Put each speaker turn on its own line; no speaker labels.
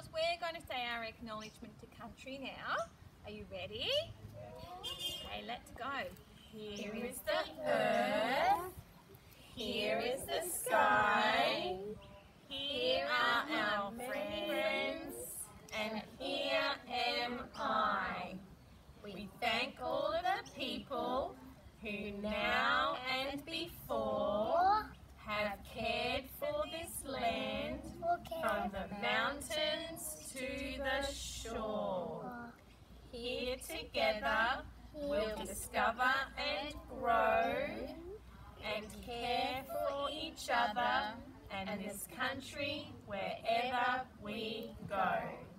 girls, we're going to say our acknowledgement to country now. Are you ready? Okay, let's go. Here is the earth. Here is the sky. Here are our friends. And here am I. We thank all of the people who now and before have cared for this land from the mountains to the shore. Here together we'll discover and grow and care for each other and this country wherever we go.